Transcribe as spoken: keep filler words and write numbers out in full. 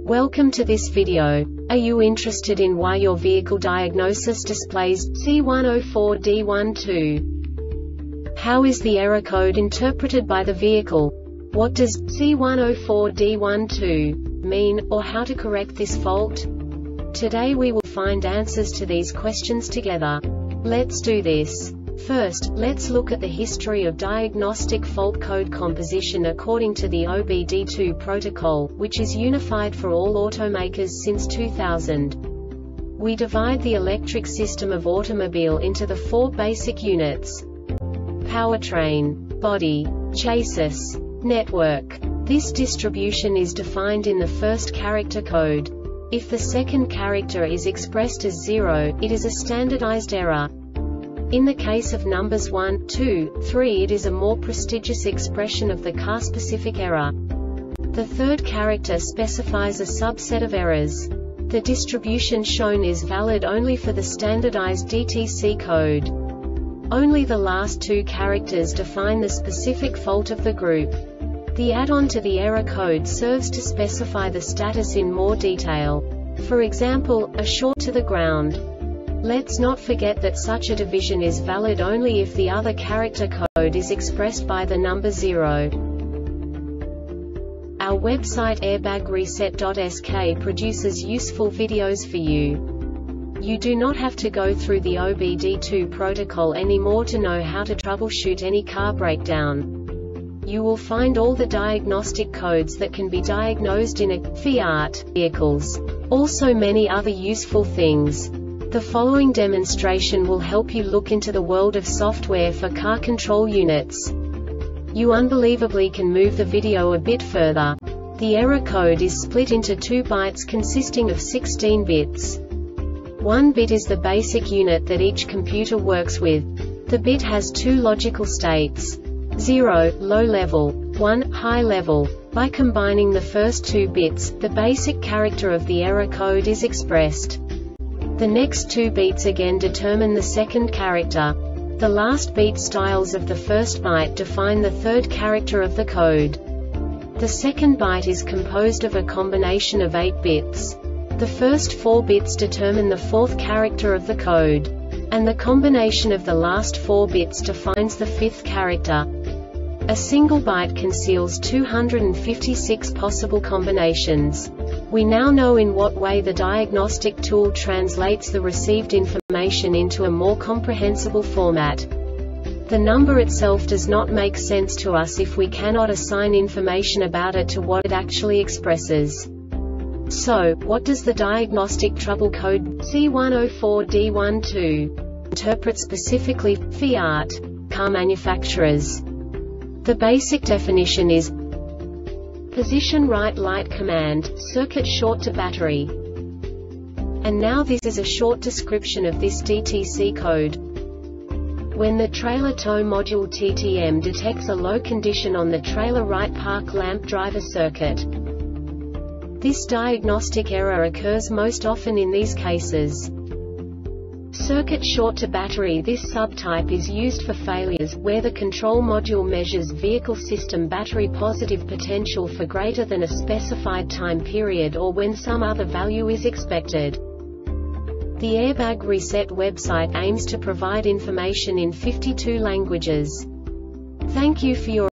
Welcome to this video. Are you interested in why your vehicle diagnosis displays C one oh four D one two? How is the error code interpreted by the vehicle? What does C one oh four D one two mean, or how to correct this fault? Today we will find answers to these questions together. Let's do this. First, let's look at the history of diagnostic fault code composition according to the O B D two protocol, which is unified for all automakers since two thousand. We divide the electric system of automobile into the four basic units: powertrain, body, chassis, network. This distribution is defined in the first character code. If the second character is expressed as zero, it is a standardized error. In the case of numbers one, two, three, it is a more prestigious expression of the car-specific error. The third character specifies a subset of errors. The distribution shown is valid only for the standardized D T C code. Only the last two characters define the specific fault of the group. The add-on to the error code serves to specify the status in more detail. For example, a short to the ground. Let's not forget that such a division is valid only if the other character code is expressed by the number zero. Our website airbag reset dot S K produces useful videos for you. You do not have to go through the O B D two protocol anymore to know how to troubleshoot any car breakdown. You will find all the diagnostic codes that can be diagnosed in a Fiat vehicles. Also many other useful things. The following demonstration will help you look into the world of software for car control units. You unbelievably can move the video a bit further. The error code is split into two bytes consisting of sixteen bits. One bit is the basic unit that each computer works with. The bit has two logical states: zero, low level, one, high level. By combining the first two bits, the basic character of the error code is expressed. The next two beats again determine the second character. The last beat styles of the first byte define the third character of the code. The second byte is composed of a combination of eight bits. The first four bits determine the fourth character of the code. And the combination of the last four bits defines the fifth character. A single byte conceals two hundred fifty-six possible combinations. We now know in what way the diagnostic tool translates the received information into a more comprehensible format. The number itself does not make sense to us if we cannot assign information about it to what it actually expresses. So, what does the diagnostic trouble code C one oh four D one two interpret specifically for Fiat car manufacturers? The basic definition is position right light command, circuit short to battery. And now this is a short description of this D T C code. When the trailer tow module T T M detects a low condition on the trailer right park lamp driver circuit. This diagnostic error occurs most often in these cases: circuit short to battery. This subtype is used for failures where the control module measures vehicle system battery positive potential for greater than a specified time period or when some other value is expected. The Airbag Reset website aims to provide information in fifty-two languages. Thank you for your